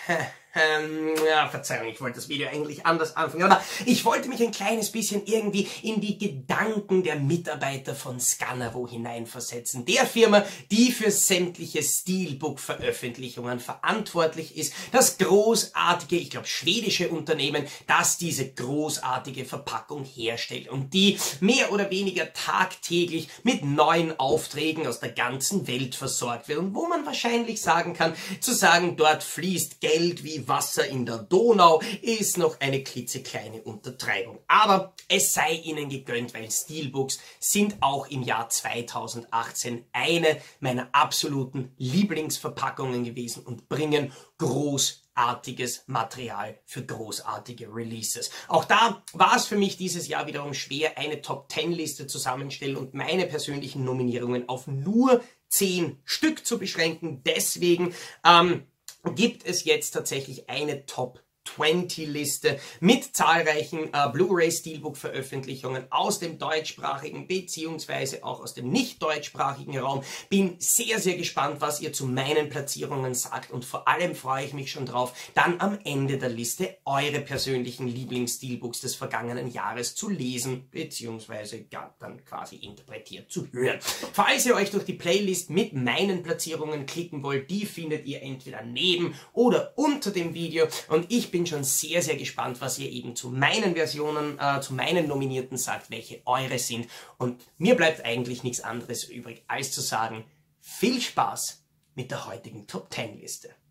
Ja, Verzeihung, ich wollte das Video eigentlich anders anfangen, aber ich wollte mich ein kleines bisschen irgendwie in die Gedanken der Mitarbeiter von Scanavo hineinversetzen. Der Firma, die für sämtliche Steelbook-Veröffentlichungen verantwortlich ist. Das großartige, ich glaube schwedische Unternehmen, das diese großartige Verpackung herstellt und die mehr oder weniger tagtäglich mit neuen Aufträgen aus der ganzen Welt versorgt wird. Und wo man wahrscheinlich sagen kann, dort fließt Geld wie Wasser in der Donau, ist noch eine klitzekleine Untertreibung. Aber es sei ihnen gegönnt, weil Steelbooks sind auch im Jahr 2018 eine meiner absoluten Lieblingsverpackungen gewesen und bringen großartiges Material für großartige Releases. Auch da war es für mich dieses Jahr wiederum schwer, eine Top-10-Liste zusammenstellen und meine persönlichen Nominierungen auf nur 10 Stück zu beschränken. Deswegen gibt es jetzt tatsächlich eine Top 20 Liste mit zahlreichen Blu-ray Steelbook Veröffentlichungen aus dem deutschsprachigen beziehungsweise auch aus dem nicht deutschsprachigen Raum. Bin sehr, sehr gespannt, was ihr zu meinen Platzierungen sagt und vor allem freue ich mich schon drauf, dann am Ende der Liste eure persönlichen Lieblings-Steelbooks des vergangenen Jahres zu lesen beziehungsweise ja, dann quasi interpretiert zu hören. Falls ihr euch durch die Playlist mit meinen Platzierungen klicken wollt, die findet ihr entweder neben oder unter dem Video und ich bin schon sehr, sehr gespannt, was ihr eben zu meinen Versionen, zu meinen Nominierten sagt, welche eure sind. Und mir bleibt eigentlich nichts anderes übrig, als zu sagen, viel Spaß mit der heutigen Top 10 Liste.